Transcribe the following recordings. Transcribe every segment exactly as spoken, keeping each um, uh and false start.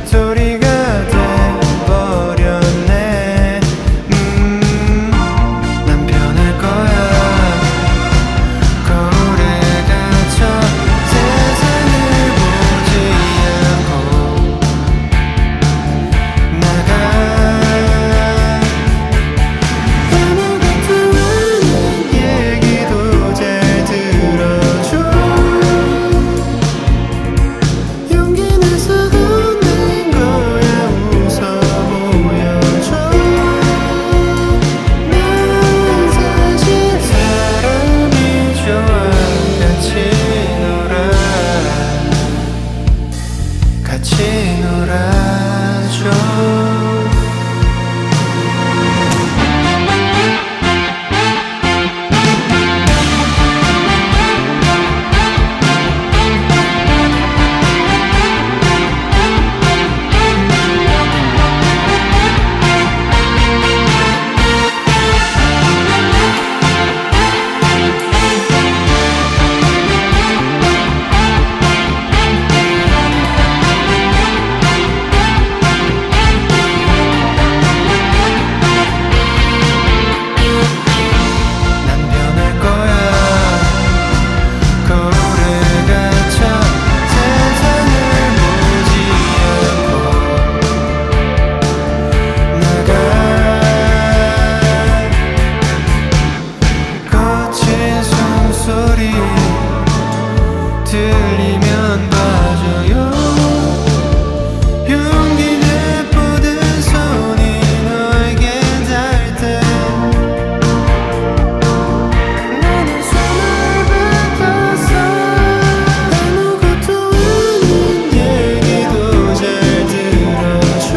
도토리가 돼버렸네. 음, 난 변할 거야. 거울에 갇혀 세상을 보지 않고 나가. 아무것도 아닌 얘기도 잘 들어줘. 용기 내서 건넨 거야. 웃어 보여줘. 난 사실 사람이 좋아. 같이 놀아, 같이 놀아줘. 난 변할 거야. 거울에 갇혀 세상을 보지 않고 나가. 거친 숨소리 들리면 봐줘요. 용기 내뻗은 손이 너에게 닿을 때 나는 손을 뱉었어. 아무것도 아닌 얘기도 잘 들어줘.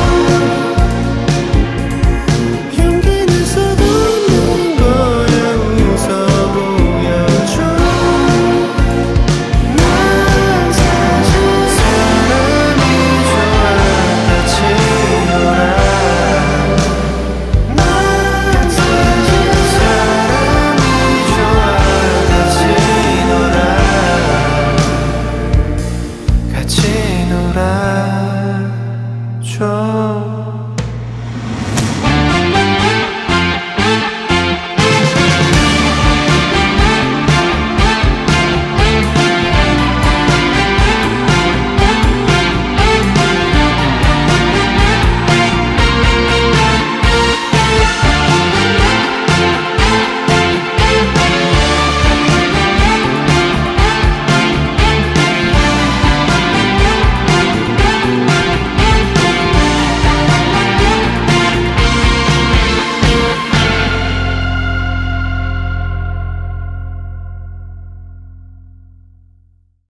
용기 내서 건넨 거야. 웃어 보여줘. 난 사실 사람이 좋아. 같이 놀아. 난 사실 사람이 좋아. 같이 놀아, 같이 놀아.